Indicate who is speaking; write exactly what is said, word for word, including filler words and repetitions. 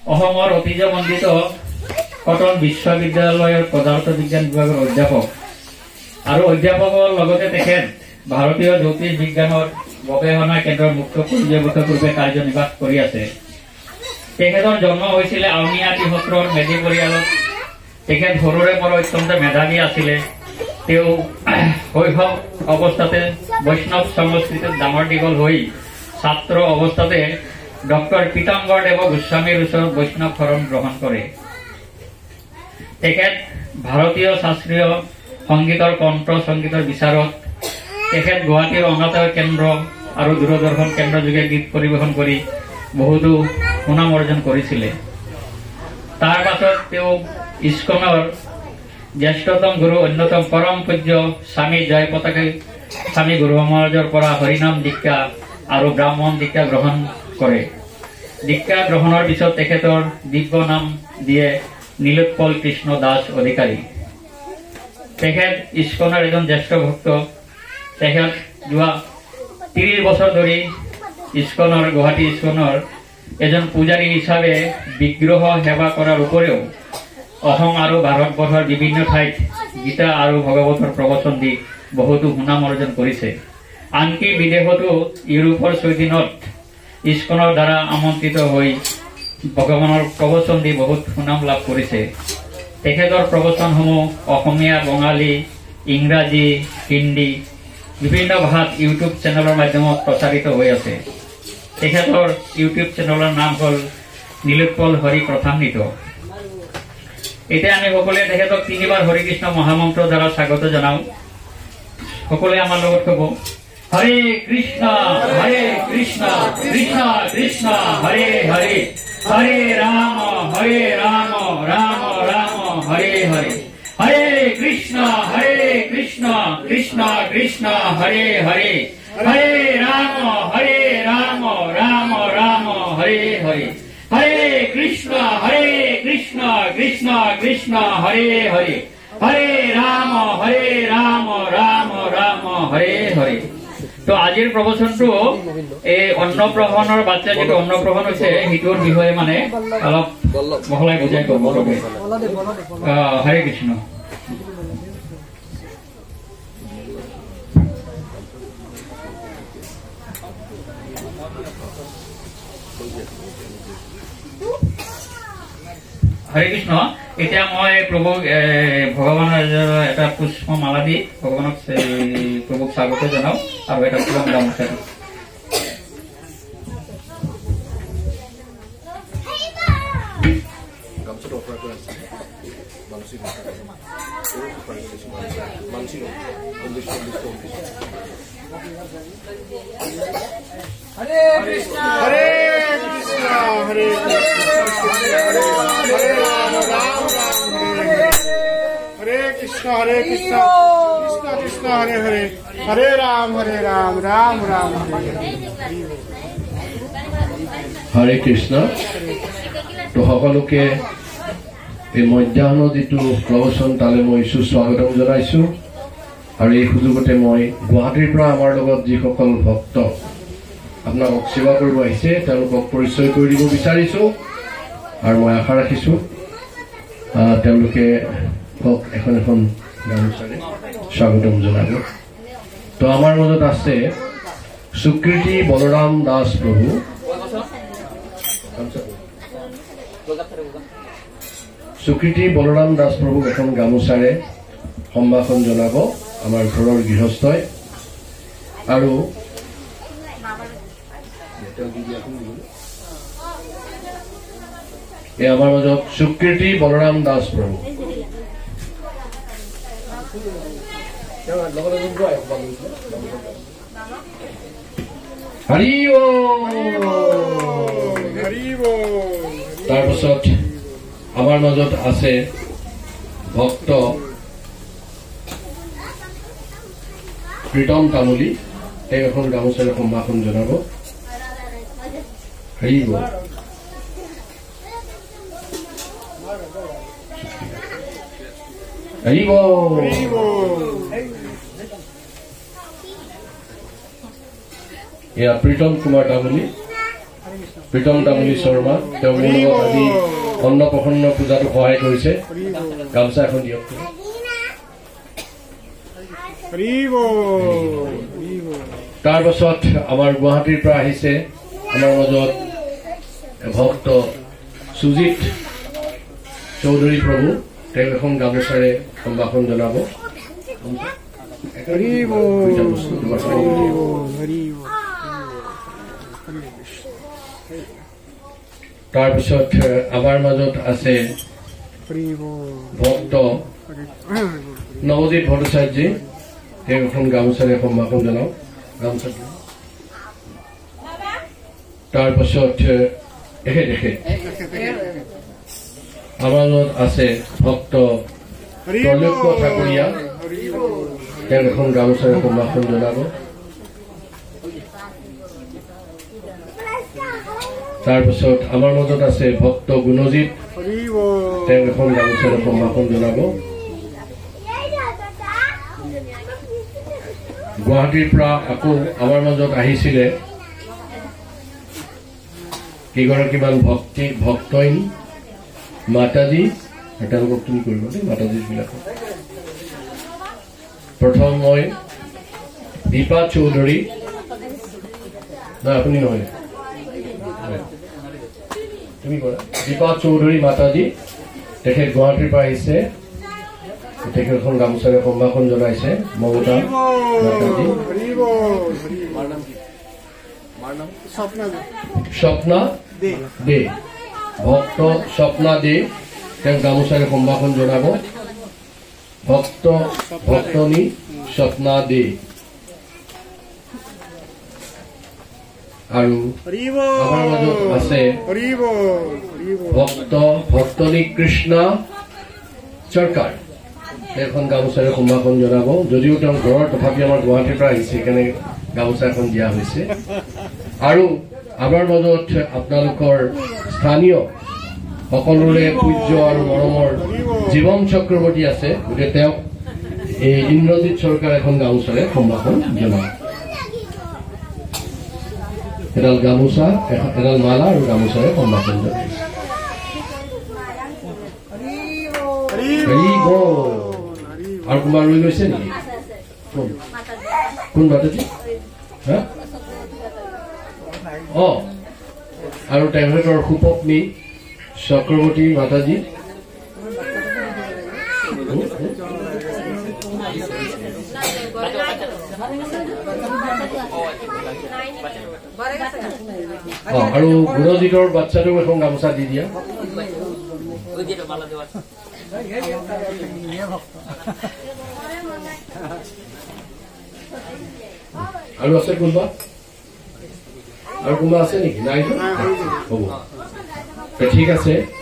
Speaker 1: অসমৰ ঐতিহ্যমণ্ডিত কটন বিশ্ববিদ্যালয়ৰ পদাৰ্থ বিজ্ঞান বিভাগৰ অধ্যাপক আৰু অধ্যাপকৰ লগতে তেখেত ভাৰতীয় জ্যোতিষ বিজ্ঞানৰ গৱেষণা কেন্দ্ৰৰ মুখ্য পৰ্যবেক্ষক ৰূপে কাৰ্যনিৰ্বাহ কৰি আছে। তেখেতৰ জন্ম হৈছিলে আউনীআটী সত্ৰৰ মেধি পৰিয়ালত। তেখেত সৰুৰে পৰা অত্যন্ত মেধাৱী আছিলে। তেওঁ শৈশৱ অৱস্থাতে বৈষ্ণৱ সংস্কৃতিত ডাঙৰ দীঘল হৈ ছাত্ৰ অৱস্থাতে ডক্টৰ পীতাম্বৰ দেৱ গোস্বামীৰ ওচৰত বৈষ্ণৱ শৰণ গ্ৰহণ কৰে। তেখেত ভাৰতীয় শাস্ত্ৰীয় সংগীতৰ কণ্ঠ সংগীতৰ বিচাৰত। তেখেত গুৱাহাটীৰ অনাতাঁৰ কেন্দ্ৰ আৰু দূৰদৰ্শন কেন্দ্ৰ যোগে গীত পৰিৱেশন কৰি বহুতো সুনাম অৰ্জন কৰিছিলে। তাৰ পাছত তেওঁ ইস্কনৰ জ্যেষ্ঠতম গুৰু অন্যতম পৰম পূজ্য স্বামী জয়পতাকে স্বামী গুৰু মহাৰাজৰ পৰা হৰিনাম দীক্ষা আৰু ব্ৰাহ্মণ দীক্ষা গ্ৰহণ কৰে। দীক্ষা গ্ৰহণৰ পিছত তেখেতৰ দিব্য নাম দিয়ে নীলোৎপল কৃষ্ণ দাস অধিকাৰী। তেখেত ইস্কনৰ এজন জ্যেষ্ঠ ভক্ত। তেখেত যোৱা ত্ৰিশ বছৰ ধৰি ইস্কনৰ গুৱাহাটী ইস্কনৰ এজন পূজাৰী হিচাপে বিগ্ৰহ সেৱা কৰাৰ উপৰিও অসম আৰু ভাৰতবৰ্ষৰ বিভিন্ন ঠাইত গীতা আৰু ভগৱতৰ প্ৰবচন দি বহুতো সুনাম অৰ্জন কৰিছে। আনকি বিদেশতো ইউৰোপৰ ছয়দিনত ইস্কনৰ দ্বাৰা আমন্ত্ৰিত হৈ ভগৱানৰ প্ৰবচন দি বহুত সুনাম লাভ কৰিছে। তেখেতৰ প্ৰবচনসমূহ অসমীয়া, বঙালী, ইংৰাজী, হিন্দী বিভিন্ন ভাষাত ইউটিউব চেনেলৰ মাধ্যমত প্ৰচাৰিত হৈ আছে। তেখেতৰ ইউটিউব চেনেলৰ নাম হ'ল নীলোৎপল হৰি কথামৃত। এতিয়া আমি সকলোৱে তেখেতক তিনিবাৰ হৰি কৃষ্ণ মহামন্ত্ৰৰ দ্বাৰা স্বাগত জনাওঁ। সকলোৱে আমাৰ লগত ক'ব, হৰে কৃষ্ণ হৰে কৃষ্ণ কৃষ্ণ কৃষ্ণ হৰে হৰে, হৰে ৰাম হৰে ৰাম ৰাম ৰাম হৰে হৰে, হৰে কৃষ্ণ হৰে কৃষ্ণ কৃষ্ণ কৃষ্ণ হৰে হৰে, হৰে রাম হরে রাম রাম রাম হরে হরে, হরে কৃষ্ণ হরে কৃষ্ণ কৃষ্ণ কৃষ্ণ হরে হরে, হরে রাম হরে রাম রাম রাম হরে হরে। তো আজিৰ প্ৰবচনটো এই অন্নপ্ৰসনৰ বাচ্চা যেটো অন্নপ্ৰসন হৈছে সেইটোৰ বিষয়ে মানে অলপ বহলাই বুজাই ক'ব লাগে। হৰে কৃষ্ণ। হৰে কৃষ্ণ। এতিয়া মই প্ৰভু ভগৱানৰ এটা পুষ্প মালা দি ভগৱানক প্ৰভুক স্বাগত জনাওঁ আৰু এটা ফুলম গামোচা দিওঁ।
Speaker 2: হরে কৃষ্ণ হরে কৃষ্ণ হরে হরে কৃষ্ণ হরে কৃষ্ণ কৃষ্ণ কৃষ্ণ হরে হরে, হরে রাম হরে রাম রাম রাম হরে হরে।
Speaker 3: হরে কৃষ্ণ। তো সকলোকে এই মধ্যাহ্ন যিটো প্ৰবচন তালৈ মই সুস্বাগতম জনাইছোঁ। আৰু এই সুযোগতে মই গুৱাহাটীৰ পৰা আমাৰ লগত যিসকল ভক্ত আপোনালোকক সেৱা কৰিব আহিছে তেওঁলোকক পৰিচয় কৰি দিব বিচাৰিছোঁ আৰু মই আশা ৰাখিছোঁ তেওঁলোকে মোক এখন এখন গামোচাৰে স্বাগতম জনাব। তো আমাৰ মাজত আছে সুকৃতি বলৰাম দাস প্ৰভু। সুকৃতি বলৰাম দাস প্ৰভুক এখন গামোচাৰে সম্ভাষণ জনাব আমাৰ ঘৰৰ গৃহস্থই। আৰু এই আমাৰ মাজত সুকৃতি বলৰাম দাস প্ৰভু। হৰি তাৰপিছত আমাৰ মাজত আছে ভক্ত প্ৰীতম তামুলী। তেওঁ এখন গামোচাৰে সম্ভাষণ জনাব। হৰি বল। হৰি বল। এয়া প্ৰীতম কুমাৰ তামুলী। প্ৰীতম তামুলী শৰ্মা তেওঁ মোৰ লগত আজি অন্নপ্ৰসন্ন পূজাটো সহায় কৰিছে গামোচা এখন দিয়ক তাৰ পাছত আমাৰ গুৱাহাটীৰ পৰা আহিছে আমাৰ মাজত ভক্ত সুজিত চৌধুৰী প্ৰভু তেওঁ এখন গামোচাৰে সম্ভাষণ জনাব তাৰপিছত আমাৰ মাজত আছে ভক্ত নৱজিৎ ভট্টাচাৰ্যী তেওঁ এখন গামোচাৰে সম্ভাষণ জনাওক গামোচা তাৰপাছত এখেত এখেত আমাৰ মাজত আছে ভক্ত ত্ৰৈলোক্য ঠাকুৰীয়া তেওঁ এখন গামোচাৰে সম্ভাষণ জনাব তাৰপিছত আমাৰ মাজত আছে ভক্ত গুণজিৎ তেওঁ এখন গামোচাৰে সম্ভাষণ জনাব গুৱাহাটীৰ পৰা আকৌ আমাৰ মাজত আহিছিলে কেইগৰাকীমান ভক্তি ভক্তইন মাতাজী তেওঁলোকক তুমি কৰিব দেই মাতাজীবিলাকক প্ৰথম মই দীপা চৌধুৰী না আপুনি নহয় তুমি কৰা দীপা চৌধুৰী মাতাজী তেখেত গুৱাহাটীৰ পৰা আহিছে তেখেতখন গামোচাৰে সম্ভাষণ জনাইছে মমতা মাতাজী স্বপ্না দে ভক্ত স্বপ্না দে তেওঁ গামোচাৰে সম্ভাষণ জনাব ভক্ত ভক্তনী স্বপ্না দে আৰু আমাৰ মাজত আছে ভক্ত ভক্তনী কৃষ্ণা চৰকাৰ এখন গামোচাৰে সম্ভাষণ জনাব যদিও তেওঁ ঘৰৰ তথাপি আমাৰ গুৱাহাটীৰ পৰা আহিছে সেইকাৰণে গামোচা এখন দিয়া হৈছে আৰু আমাৰ মাজত আপোনালোকৰ স্থানীয় সকলোৰে পূজ্য আৰু মৰমৰ জীৱন চক্ৰৱৰ্তী আছে গতিকে তেওঁক এই ইন্দ্ৰজিৎ চৰকাৰ এখন গামোচাৰে সম্ভাষণ জনাব এডাল গামোচা এডাল মালা আৰু গামোচাৰে সম্ভাষণ জনাব আৰু কোনোবা ৰৈ গৈছে নেকি কোন মাতাজী অ আৰু তেখেতৰ সুপত্নী চক্ৰৱৰ্তী মাতাজী অ আৰু গুণজিতৰ বাচ্চাটোক এখন গামোচা দি দিয়া আৰু আছে কোনোবা আৰু কোনোবা আছে নেকি নাই হ'ব ঠিক আছে